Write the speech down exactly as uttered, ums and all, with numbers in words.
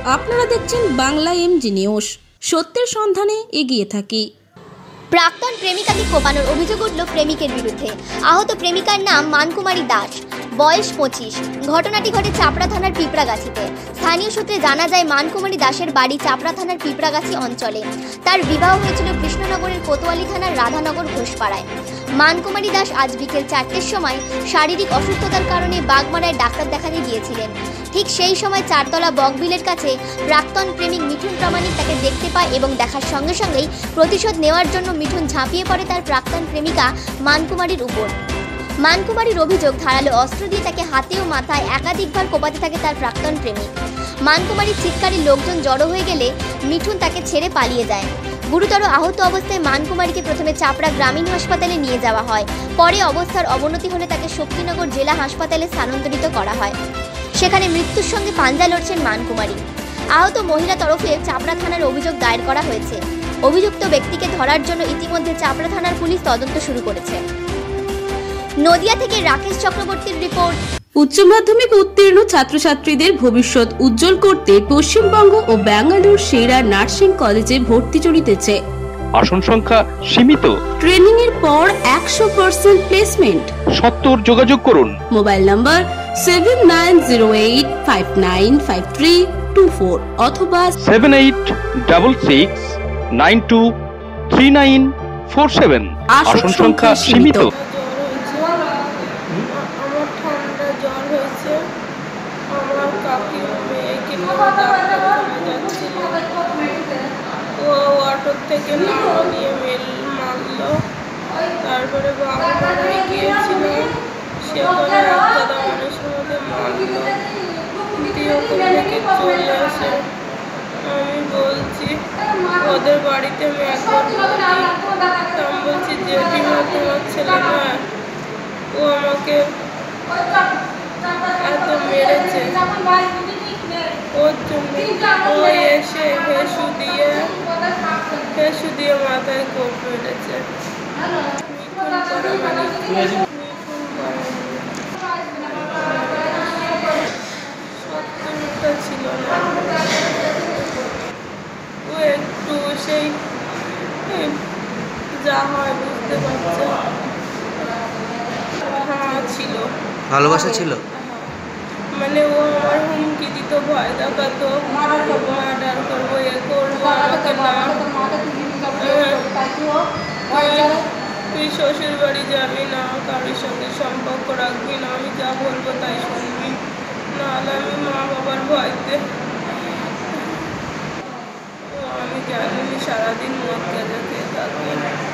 আপনারা দেখছেন Bangla MG news, সত্যের সন্ধানে এগিয়ে থাকি। প্রাক্তন প্রেমিকাকে কোপানোর অভিযোগ উঠল প্রেমিকের বিরুদ্ধে। আহত প্রেমিকার নাম মানকুমারী দাস, বয়স পঁচিশ। ঘটনাটি ঘটে চাপড়া থানার পিঁপড়াগাছিতে। স্থানীয় সূত্রে জানা যায় মানকুমারী দাসের বাড়ি চাপড়া থানার পিঁপড়াগাছি অঞ্চলে। তার বিবাহ হয়েছিল কৃষ্ণনগরের কোতোয়ালি থানার রাধানগর ঘোষপাড়ায়। মানকুমারী দাস আজ বিকেল চারটের সময় শারীরিক অসুস্থতার কারণে বাগমারায় ডাক্তার দেখাতে গিয়েছিলেন। ঠিক সেই সময় চারতলা বকবিলের কাছে প্রাক্তন প্রেমিক মিঠুন প্রামাণিক তাকে দেখতে পায় এবং দেখার সঙ্গে সঙ্গেই প্রতিশোধ নেওয়ার জন্য মিঠুন ঝাঁপিয়ে পড়ে তার প্রাক্তন প্রেমিকা মানকুমারীর উপর। মানকুমারীর অভিযোগ, ধারালো অস্ত্র দিয়ে তাকে হাতে ও মাথায় একাধিকবার কোপাতে থাকে তার প্রাক্তন প্রেমিক। মানকুমারীর চিৎকারে লোকজন জড়ো হয়ে গেলে মিঠুন তাকে ছেড়ে পালিয়ে যায়। গুরুতর আহত অবস্থায় মানকুমারীকে প্রথমে চাপড়া গ্রামীণ হাসপাতালে নিয়ে যাওয়া হয়। পরে অবস্থার অবনতি হলে তাকে শক্তিনগর জেলা হাসপাতালে স্থানান্তরিত করা হয়। সেখানে মৃত্যুর সঙ্গে পাঞ্জা লড়ছেন মানকুমারী। আহত মহিলা তরফে চাপড়া থানার অভিযোগ দায়ের করা হয়েছে। অভিযুক্ত ব্যক্তিকে ধরার জন্য ইতিমধ্যে চাপড়া থানার পুলিশ তদন্ত শুরু করেছে। নদিয়া থেকে রাকেশ চক্রবর্তীর রিপোর্ট। উচ্চ মাধ্যমিক উত্তীর্ণ ছাত্রছাত্রীদের ভবিষ্যৎ উজ্জ্বল করতে পশ্চিমবঙ্গ ও বেঙ্গালুরু সেরা নার্সিং কলেজে ভর্তি চলিতেছে। আসন সংখ্যা সীমিত। ট্রেনিং এর পর একশো পার্সেন্ট প্লেসমেন্ট। সত্তর যোগাযোগ করুন। Mobile number seven nine zero eight five nine five three two four অথবা seven eight double six nine two three nine four seven. আসন সংখ্যা সীমিত। থেকে নিয়ে মেল মারলো, তারপরে বাংলায় গিয়েছিল, সেখানে এক দাদা মানুষের মধ্যে মারলো, দিয়ে ওখান থেকে চলে আসে। আমি বলছি ওদের বাড়িতে আমি একবার আমি বলছি জেঠিমা তোমার ছেলে না, ও আমাকে এত মেরেছে, ওর জন্য ও এসে হেসু দিয়ে হেসু দিয়ে মাথায় কোপ মেরেছে। সত্তরটা ছিল না, ও একটু সেই যা হয় বুঝতে পারছে। হ্যাঁ ছিল, ভালোবাসা ছিল। মানে ও আমার হুমকি দিত, ভয় দেখাতো, মার্ডার করবো, এ করবো, আমাকে না তুই শ্বশুর বাড়ি যাবি না, কারোর সঙ্গে সম্পর্ক রাখবি না, আমি যা বলবো তাই শুনবি, নাহলে আমি মা বাবার ভয়তে। আমি জানি সারাদিন মদ গাঁজা খেয়ে থাকবো।